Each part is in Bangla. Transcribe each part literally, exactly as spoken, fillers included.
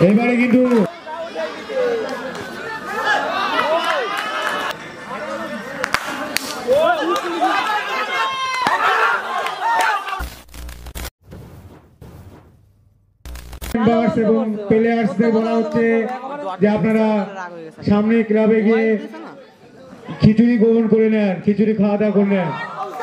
এবারে কিন্তু এবং প্লেয়ার্সদের বলা হচ্ছে যে আপনারা সামনে ক্লাবে গিয়ে খিচুড়ি গ্রহণ করে নেন, খিচুড়ি খাওয়া দাওয়া করে নেন।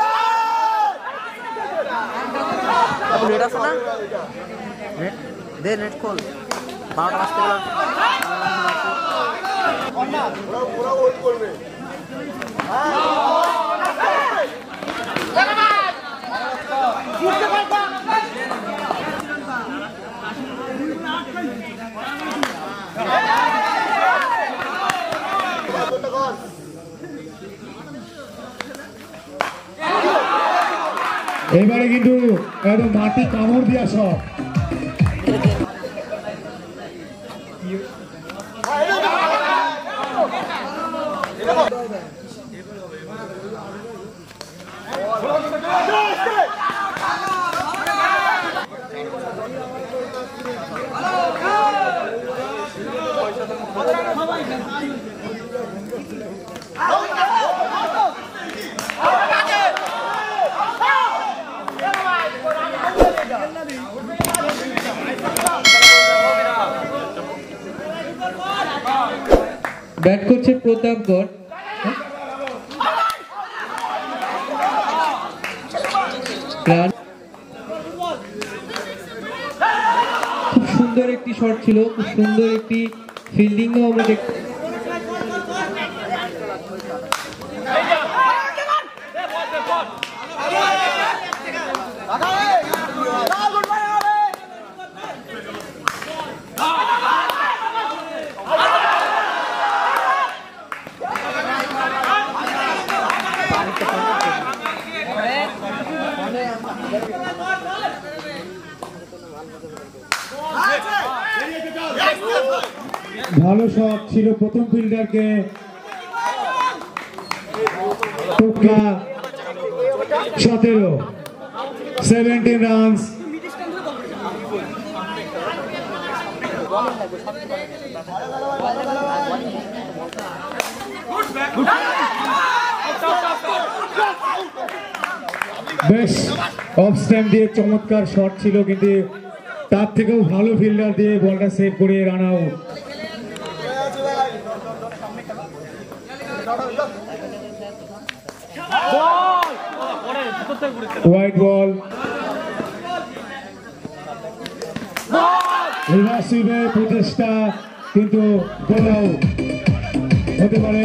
এবারে কিন্তু একদম মাটি কামড় দিয়া সব ব্যাট করছে প্রতাপগড়। খুব সুন্দর একটি শট ছিল, খুব সুন্দর একটি ফিল্ডিংও আমরা দেখতে ভালো শট ছিল প্রথম ফিল্ডারকে সতেরো সেভেন্টিন রানস। বেশ অফ স্ট্যাম্প দিয়ে চমৎকার শট ছিল, কিন্তু তার থেকেও ভালো ফিল্ডার দিয়ে বলটা সেভ করে রান আউট। হোয়াইট বল, রিভার্সিভের প্রচেষ্টা কিন্তু বল আউট হতে পারে।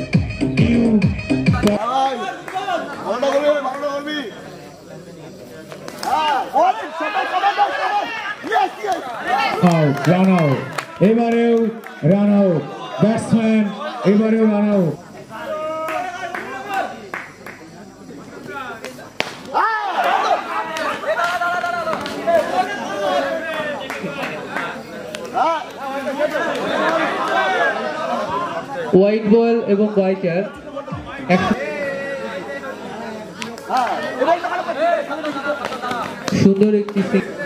রান আউট, এবারেও রান আউট, ব্যাটসম্যান এবারেও রান আউট। হোয়াইট বল এবং ওয়াইটার সুন্দর একটি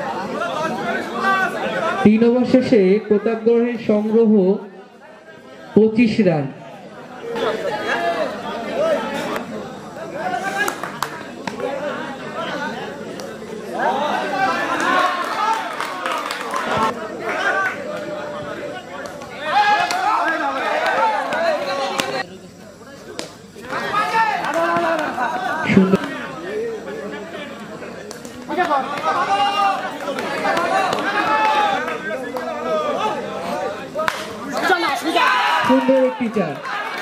তিন ওভার শেষে প্রতাপগড়ের সংগ্রহ পঁচিশ রান। সুন্দর একটি চার,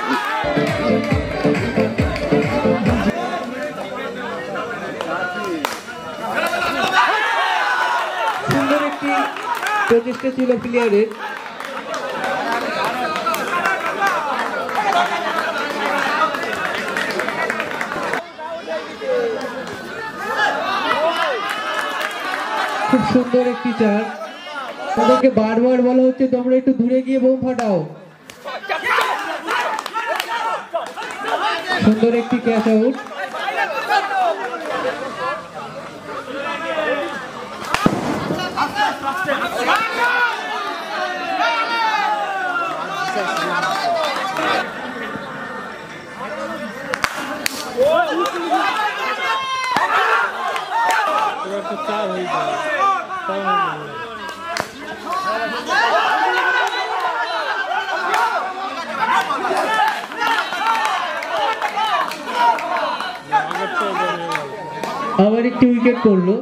সুন্দর একটি প্রচেষ্টা ছিল প্লেয়ারের। খুব সুন্দর একটি চার, তাদেরকে বারবার বলা হচ্ছে তোমরা একটু দূরে গিয়ে বোম ফাটাও। সুন্দর একটি ক্যাচ আউট। চার হয়ে যায় চার হয়ে যাবে। আবার একটি উইকেট পড়লো।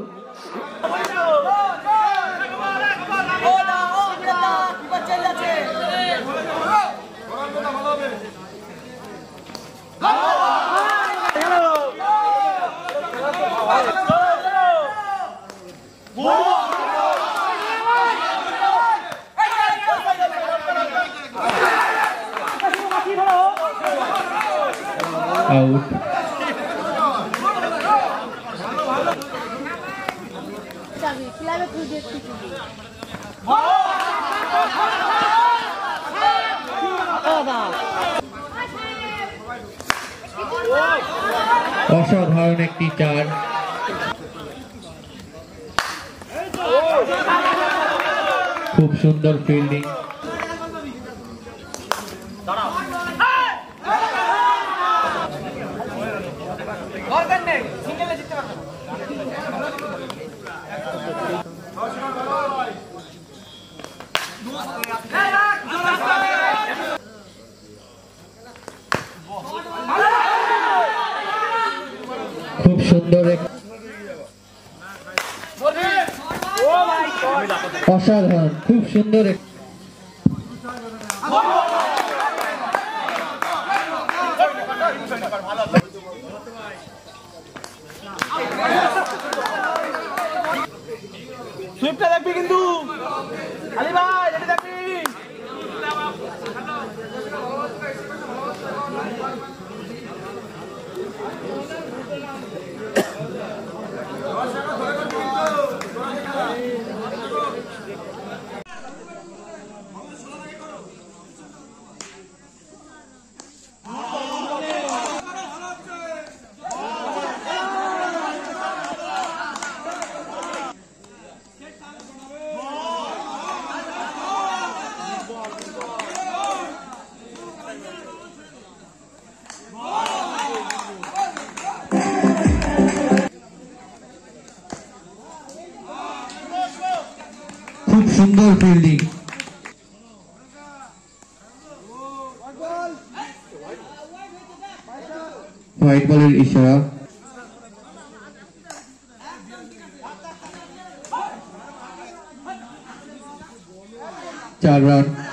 আউট। অসাধারণ একটি চার। খুব সুন্দর ফিল্ডিং। খুব সুন্দর এক অসাধারণ খুব সুন্দর এক সুইপটা দেখবি কিন্তু আলী ভাই এটা দেখবি। খুব সুন্দর ফিল্ডিং। হোয়াইট বলের ইশারা। চার রান।